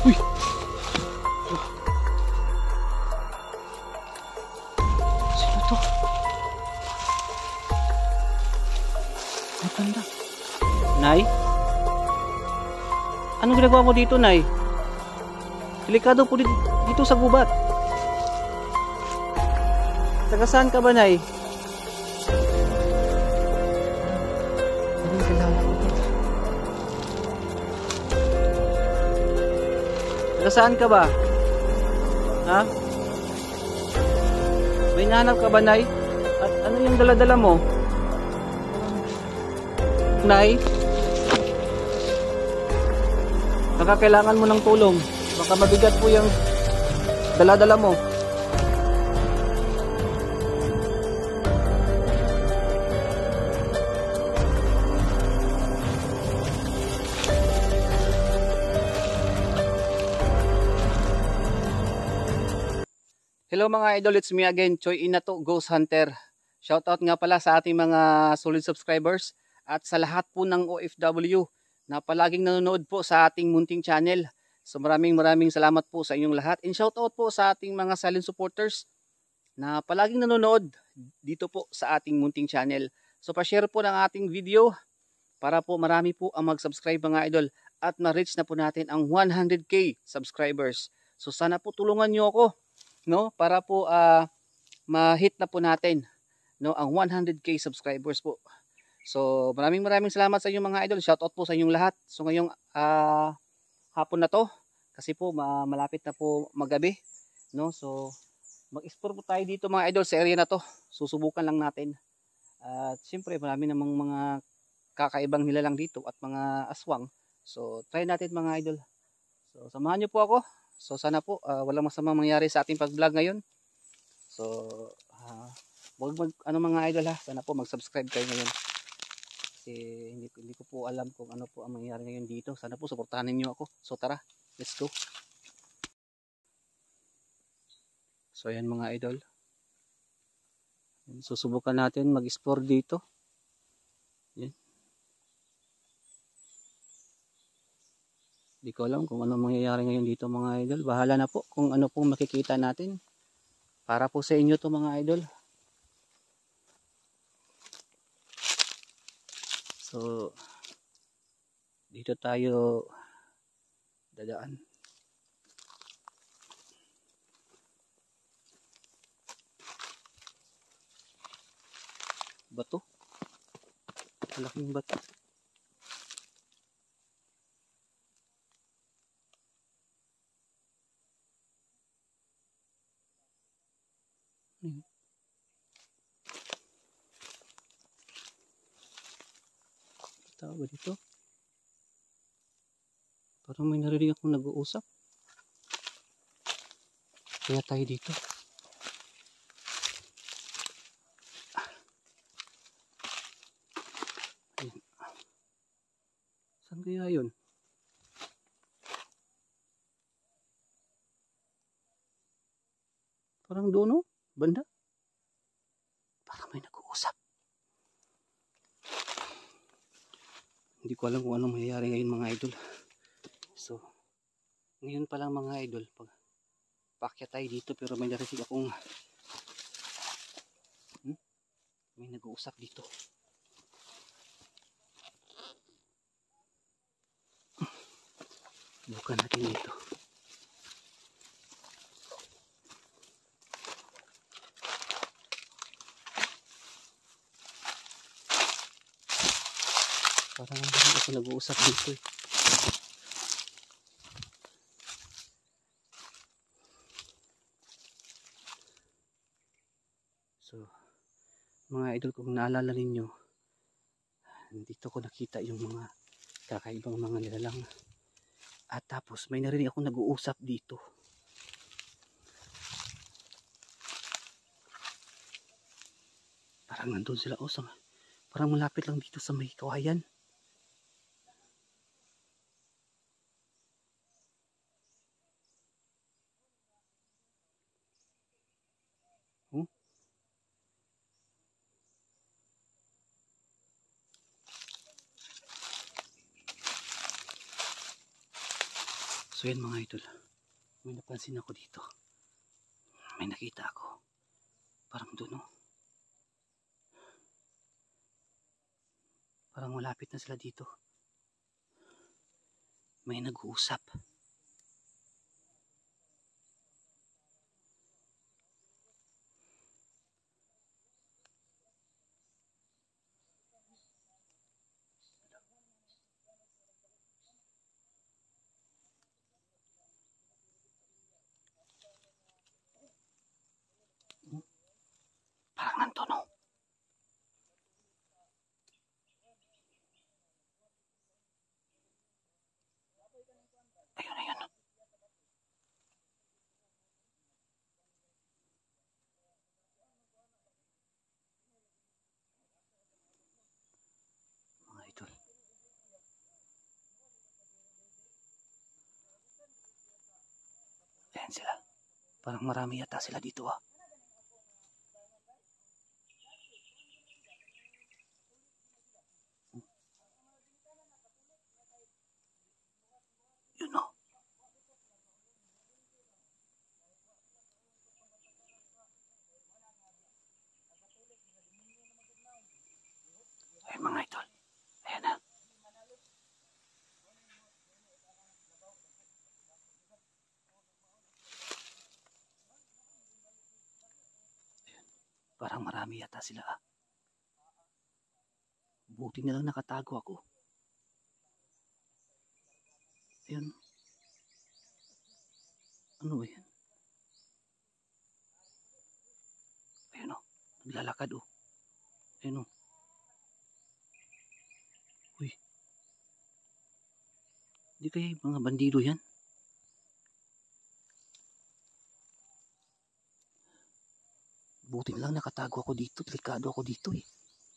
Uy! Sino to? Matanda. Nay? Anong ginagawa mo dito, Nay? Delikado po dito sa gubat. Taga saan ka ba, Nay? Anong kilala ko to? Taga saan ka ba? Ha? May nahanap ka ba, Nay? At ano yung dala-dala mo? Nay? Baka kailangan mo ng tulong. Baka mabigat po yung dala-dala mo. Hello mga idol, it's me again, Choi Inato, Ghost Hunter. Shoutout nga pala sa ating mga solid subscribers at sa lahat po ng OFW na palaging nanonood po sa ating munting channel. So maraming salamat po sa inyong lahat. And shoutout po sa ating mga silent supporters na palaging nanonood dito po sa ating munting channel. So pa-share po ng ating video para po marami po ang mag-subscribe mga idol at ma-reach na po natin ang 100k subscribers. So sana po tulungan nyo ako, no, para po ma-hit na po natin, no, ang 100k subscribers po. So maraming salamat sa inyo mga idol. Shoutout po sa inyong lahat. So ngayong hapon na to, kasi po malapit na po maggabi, no. So mag-explore po tayo dito mga idol sa area na to. Susubukan lang natin. At siyempre marami namang mga kakaibang nilalang dito at mga aswang. So try natin mga idol. So samahan niyo po ako. So sana po walang masamang mangyari sa ating pag-vlog ngayon. So wag mga idol ha, sana po mag-subscribe kayo ngayon. Kasi hindi ko po alam kung ano po ang mangyayari ngayon dito. Sana po suportahan niyo ako. So tara, let's go. So ayan mga idol. Susubukan natin mag-explore dito. Yan. Hindi ko alam kung ano mangyayari ngayon dito mga idol. Bahala na po kung ano pong makikita natin. Para po sa inyo to mga idol. So dito tayo dadaan. Bato. Malaking bato. Tao ba dito? Parang may narinig akong nag-uusap. Kaya tayo dito. Ayan. Saan kaya yun? Parang doon, oh, banda. Parang may nag-uusap. Hindi ko alam kung anong mangyayari ngayon mga idol. So, ngayon pa lang mga idol, paakyat tayo dito pero may narinig akong may nag-uusap dito. Bukan natin dito. Parang hindi ako nag-uusap dito eh. So, mga idol, kung naalala ninyo, dito ko nakita yung mga kakaibang mga nilalang. At tapos may narinig akong nag-uusap dito. Parang nandun sila, oh, parang malapit lang dito sa may kawayan. So yan mga idol, may napansin ako dito. May nakita ako. Parang doon oh. Parang malapit na sila dito. May nag-uusap. Parang nandun oh. Ayun, ayun. Mga idol. Ayan sila. Parang marami yata sila dito ah. Yun oh. Ay mga idol. Ayan na. Parang marami yata sila ah. Buti na lang nakatago ako. Ayun. Ano ba yan? Ayun o. Naglalakad o. Ayun o. Uy. Hindi kaya mga bandido yan? Buti na lang nakatago ako dito. Delikado ako dito eh.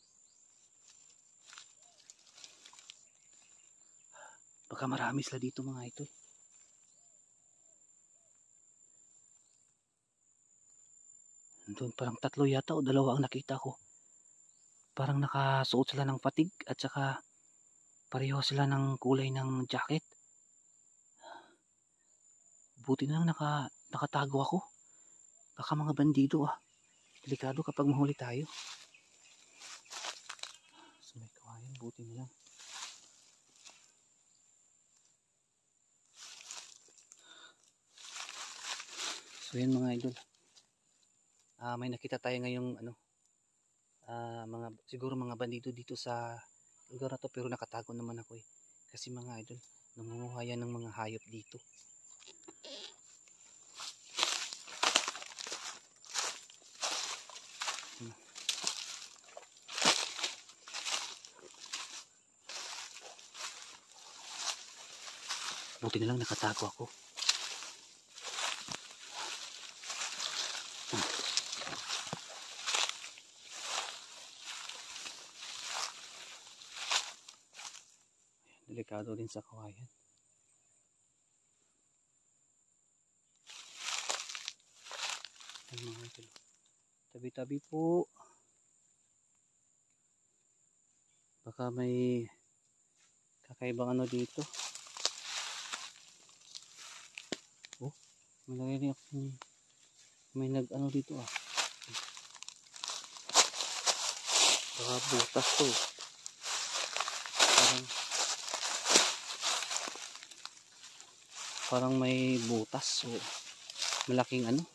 Baka marami sila dito mga ito. Doon parang 3 yata o 2 ang nakita ko. Parang nakasuot sila ng patig at saka pareho sila ng kulay ng jacket. Buti na lang nakatago ako. Baka mga bandido ah. Delikado kapag mahuli tayo. So may kawayan, buti na lang. So yan mga idol. May nakita tayo ngayong siguro mga bandido dito sa lugar na to, pero nakatago naman ako eh. Kasi mga idol, nangunguha yan ng mga hayop dito. Buti na lang nakatago ako. Delikado din sa kawayan. Ay mga idol, tabi-tabi po. Baka may kakaibang ano dito. Oh, may narinig ako. May nag-ano dito ah. Baka butas to. Parang may butas. So, malaking ano.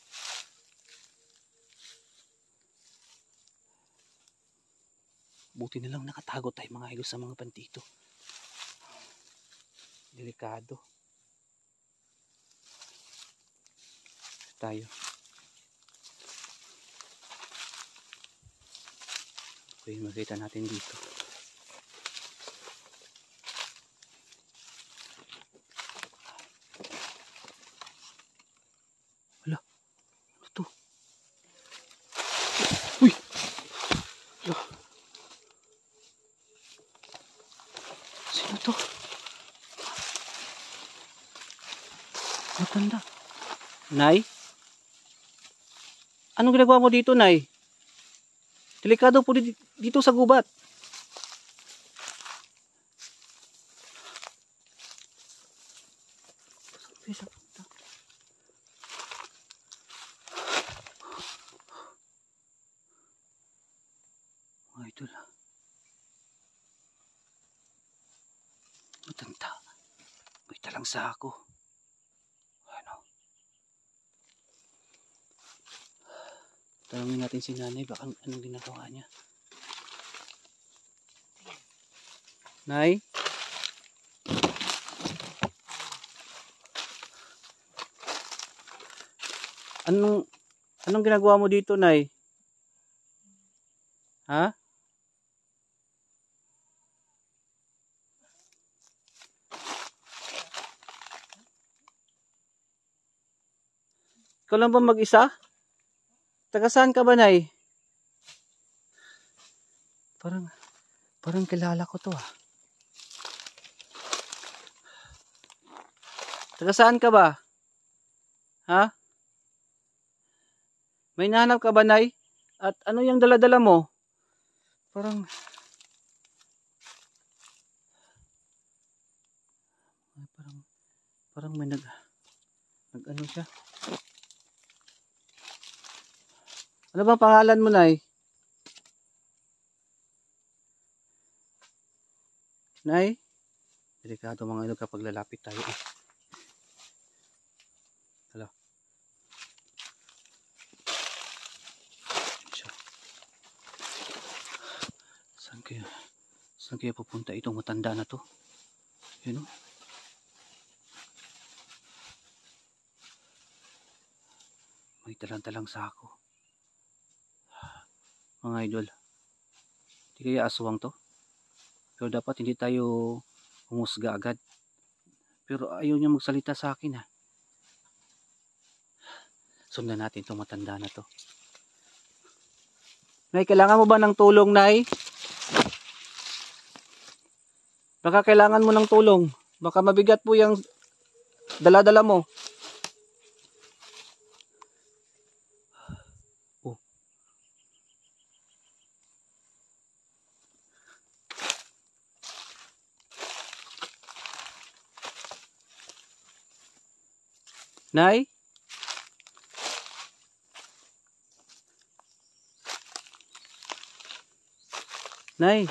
Buti na lang nakatago tayo mga idol sa mga bandito. Delikado. Tayo. Okay, makita natin dito. Wala. Ano to? Uy! Wala. Sino to? Matanda. Nay? Anong ginagawa mo dito, Nay? Delikado po dito sa gubat. kaya siya pupunta? Mga idol. Matanda. May talang sa ako. Ano? Tanungin natin si nanay baka anong ginagawa niya. Nay? Anong ginagawa mo dito, Nay? Ha? Ikaw lang ba mag-isa? Taga saan ka ba, Nay? Parang kilala ko to, ah. Taga saan ka ba? Ha? May nahanap ka ba, Nay? At ano yung dala-dala mo? Parang may nag-ano siya. Ano ba pangalan mo, Nay? Nay? Delikado mga ilo kapag lalapit tayo, eh. Hello. Saan kaya pupunta itong matanda na to? Yun, oh. May talang-talang sako. Mga idol. Hindi kaya aswang to? Pero dapat hindi tayo humusga agad. Pero ayaw niya magsalita sa akin, ha. Sundan natin itong matanda na to. Nay, kailangan mo ba ng tulong, Nay? Baka kailangan mo ng tulong. Baka mabigat po yung dala-dala mo. Oh. Nay? Nay?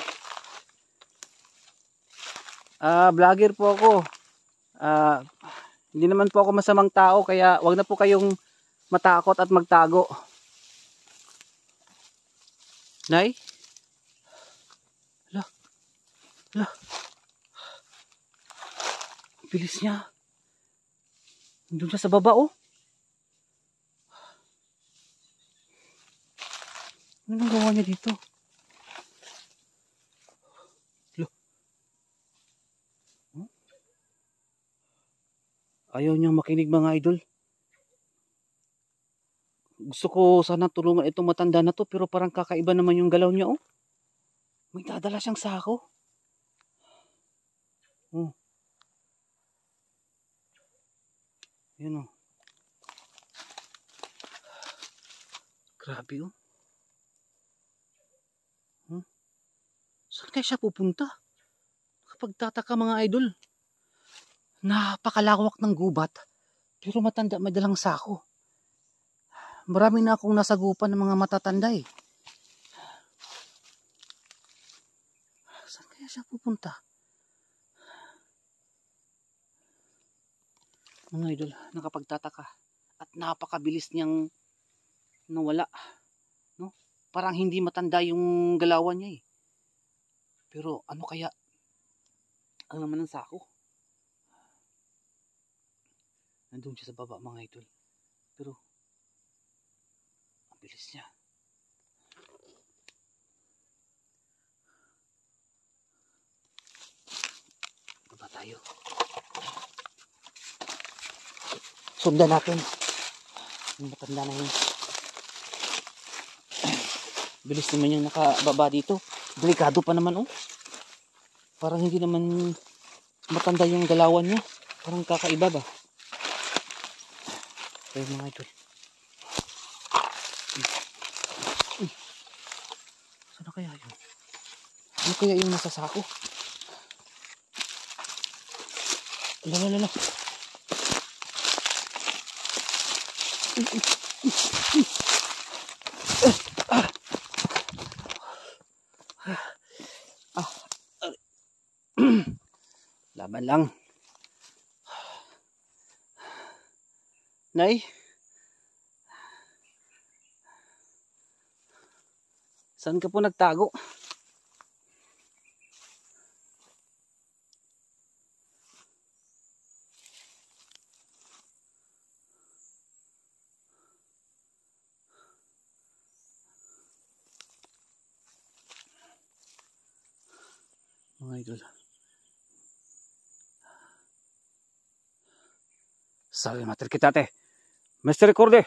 Vlogger po ako. Hindi naman po ako masamang tao, kaya wag na po kayong matakot at magtago. Nay? Hala. Hala. Bilis niya. Doon siya sa baba, oh. Anong gawa niya dito? Ayaw niyang makinig, mga idol. Gusto ko sana tulungan itong matanda na to, pero parang kakaiba naman yung galaw niya, oh. May dadala siyang sako. Oh. Yun, oh. Grabe, oh. Saan kaya siya pupunta? Kapag tataka, mga idol. Napakalawak ng gubat, pero matanda, may dalang sako. Marami na akong nasagupan ng mga matatanda, eh. Saan kaya siya pupunta? Mga idol, nakapagtataka. At napakabilis niyang nawala. No? Parang hindi matanda yung galawan niya, eh. Pero ano kaya ang naman ng sako? Nandun siya sa baba, mga idol. Pero ang bilis niya. Baba tayo. Sundan natin. Yung matanda na yun. Bilis naman yung nakababa dito. Delikado pa naman, oh. Parang hindi naman matanda yung galawan niya. Parang kakaiba ba? Ayun, mga idol. Saan kaya yun? Ano kaya yung nasa sako? Lala. Laban lang. Nay, saan ka po nagtago? Mga idol. Sabi mater kita te. Mr. Recorde.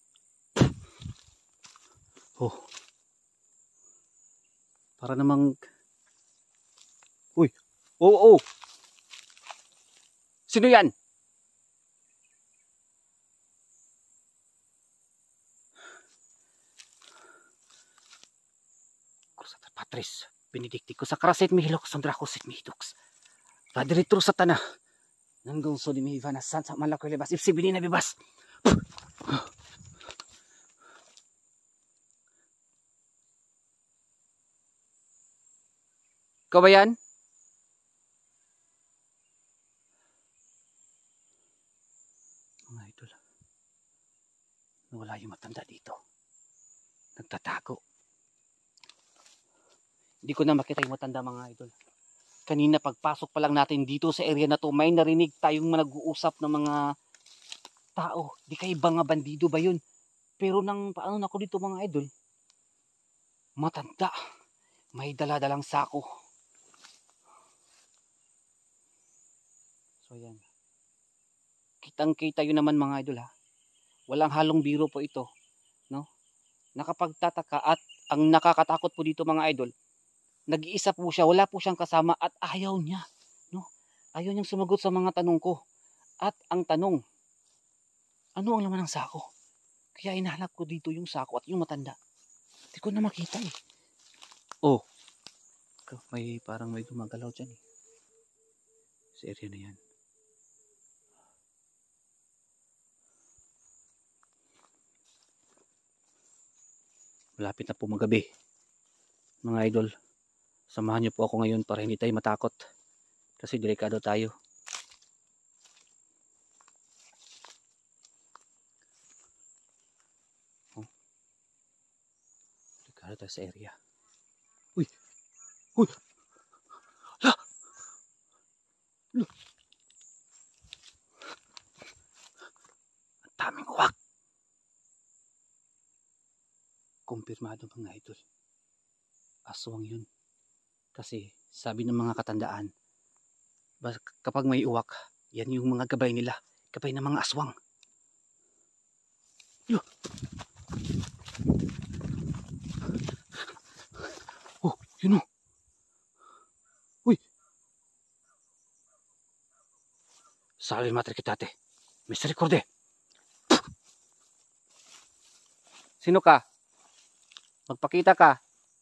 Oh. Para namang... Uy. Oo. Oh. Sino yan? Crusader Patris. Benedictico sa karasit mihilok sandrakosit mihidux. Padritro sa tanah. Nanggang so di mihiva na san sa malakoy lebas. Ipsi bini na bibas. Ikaw ba yan? Mga idol. Wala yung matanda dito. Nagtatago. Hindi ko na makita yung matanda mga idol. Kanina pagpasok pa lang natin dito sa area na to, may narinig tayong nag-uusap ng mga tao. Di kayo ba nga bandido ba yun? Pero nang paano na ako dito mga idol, matanda. May daladalang sako. So yan. Kitang-kita yun naman mga idol ha. Walang halong biro po ito. No? Nakapagtataka at ang nakakatakot po dito mga idol, nag-iisa po siya, wala po siyang kasama at ayaw niya. No? Ayaw niyang sumagot sa mga tanong ko. At ang tanong, ano ang laman ng sako? Kaya hinahanap ko dito yung sako at yung matanda. Hindi ko na makita eh. Oh, parang may gumagalaw dyan eh. Sa area na yan. Malapit na po magabi. Mga idol, samahan niyo po ako ngayon para hindi tayo matakot. Kasi delikado tayo. Oh. Delikado tayo sa area. Uy! Uy! La! La! Ang daming uwak! Kumpirmado mga idol. Aswang yun. Kasi sabi ng mga katandaan, kapag may uwak, yan yung mga gabay nila. Gabay ng mga aswang. Oh, yun o. Uy. Salve matrikitate. Mr. Recorde. Sino ka? Magpakita ka.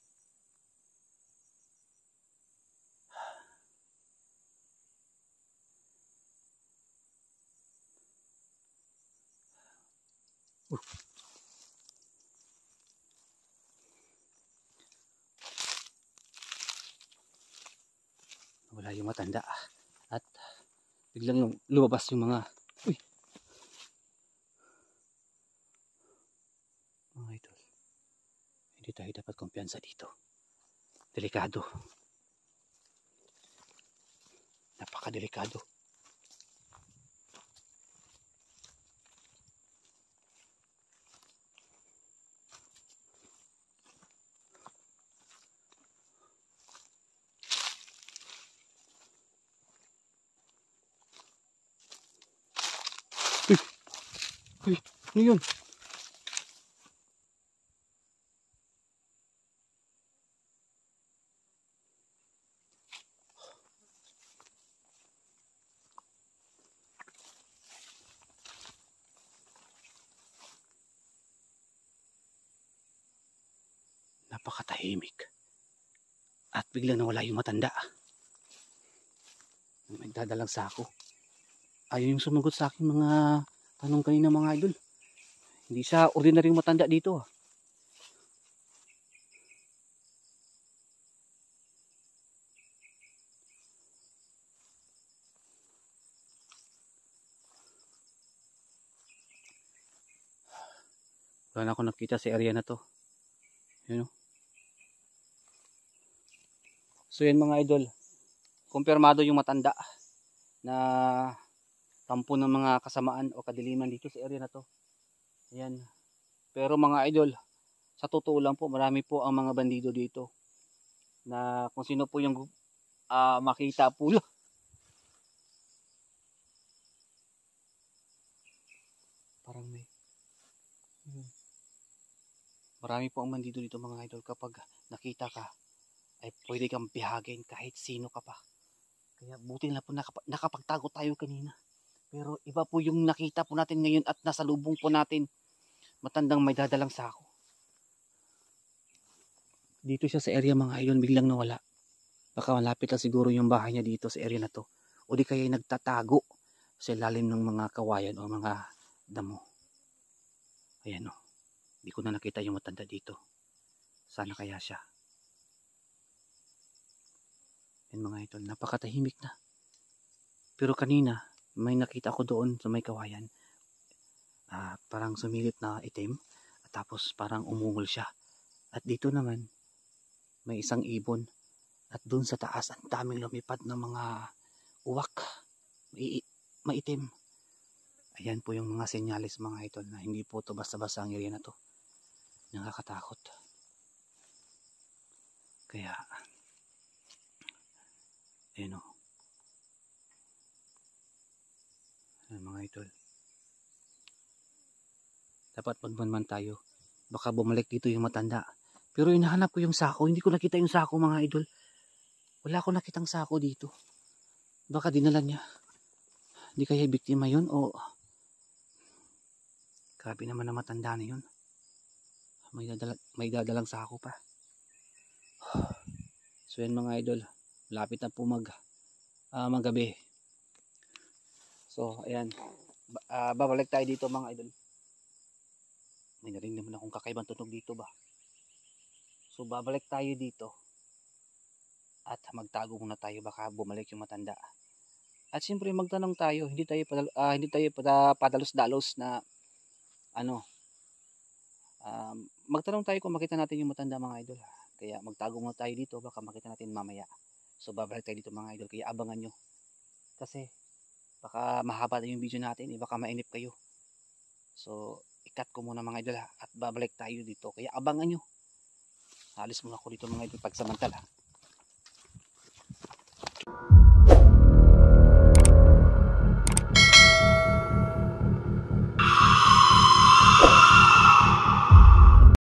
Wala yung matanda at biglang lumabas yung mga mga idol. Hindi tayo dapat kumpiyansa dito. Delikado. Napakadelikado. Uy, ano yun? Napakatahimik. At biglang nawala yung matanda. Nagdadalang sako. Ayaw yung sumagot sa akin mga tanong kanina mga idol. Hindi siya ordinaryong matanda dito. Wala na ako nakita sa area na to. Yun, oh. So yan mga idol, kumpirmado yung matanda na tampo ng mga kasamaan o kadiliman dito sa area na to. Ayan. Pero mga idol, sa totoo lang po, marami po ang mga bandido dito na kung sino po yung makita po. Parang may marami po ang bandido dito mga idol. Kapag nakita ka ay pwede kang bihagin kahit sino ka pa. Kaya buti na po nakapagtago tayo kanina. Pero iba po yung nakita po natin ngayon at nasa lubong po natin. Matandang may dadalang sako. Dito siya sa area mga idol, biglang nawala. Baka malapit lang siguro yung bahay niya dito sa area na to. O di kaya nagtatago sa ilalim ng mga kawayan o mga damo. Ayan o. Hindi ko na nakita yung matanda dito. Sana kaya siya. Yan mga idol, napakatahimik na. Pero kanina, may nakita ko doon sa may kawayan. Parang sumilip na itim. At tapos parang umungol siya. At dito naman, may isang ibon. At doon sa taas, ang daming lumipad ng mga uwak. Maitim. Ayan po yung mga senyalis mga idol na hindi po to basta-basta ang area na to. Nakakatakot. Kaya, ayan o. Ayan mga idol. Dapat magmanman tayo. Baka bumalik dito yung matanda. Pero hinahanap ko yung sako. Hindi ko nakita yung sako mga idol. Wala ko nakitang sako dito. Baka dinala niya. Hindi kaya biktima yun o... Grabe naman na matanda na yun. May dadalang sako pa. So yan mga idol. Lapit na po magabi. So ayan. Babalik tayo dito mga idol. May narinig naman akong kakaibang tunog dito ba. So babalik tayo dito. At magtago muna tayo. Baka bumalik yung matanda. At siyempre magtanong tayo. Hindi tayo padalos-dalos na magtanong tayo kung makita natin yung matanda mga idol. Kaya magtago muna tayo dito. Baka makita natin mamaya. So babalik tayo dito mga idol. Kaya abangan nyo. Kasi baka mahaba na yung video natin. Baka mainip kayo. So i-cut ko muna mga idol. At babalik tayo dito. Kaya abangan nyo. Alis muna ako dito mga idol pagsamantala.